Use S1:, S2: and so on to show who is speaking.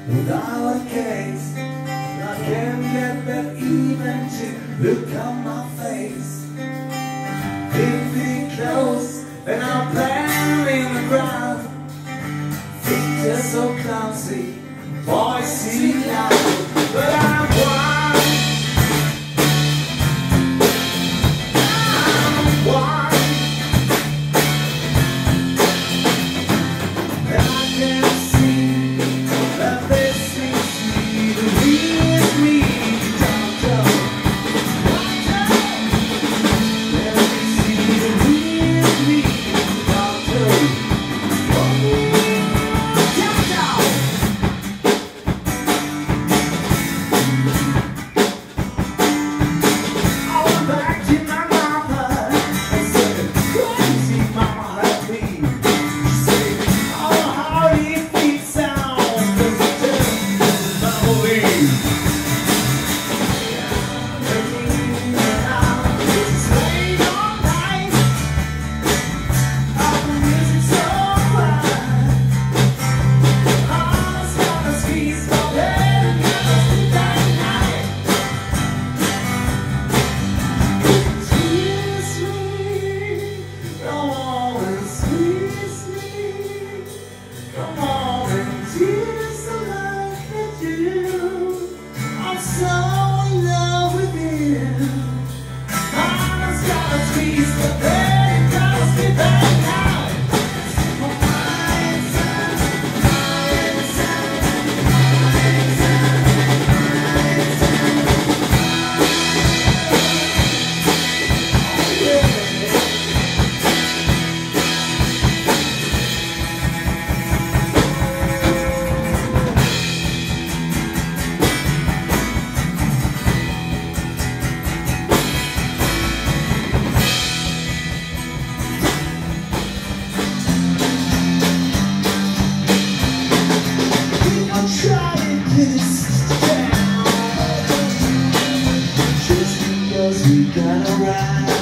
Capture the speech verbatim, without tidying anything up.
S1: without a case. I can't get that even to look on my face. If it close, then I'll plan in the ground. Feet are so clumsy, voice see loud, but I'm blind. I'm blind. And I can't see that this seems me to lead me down, down. Let me see to lead me down, down. We got around.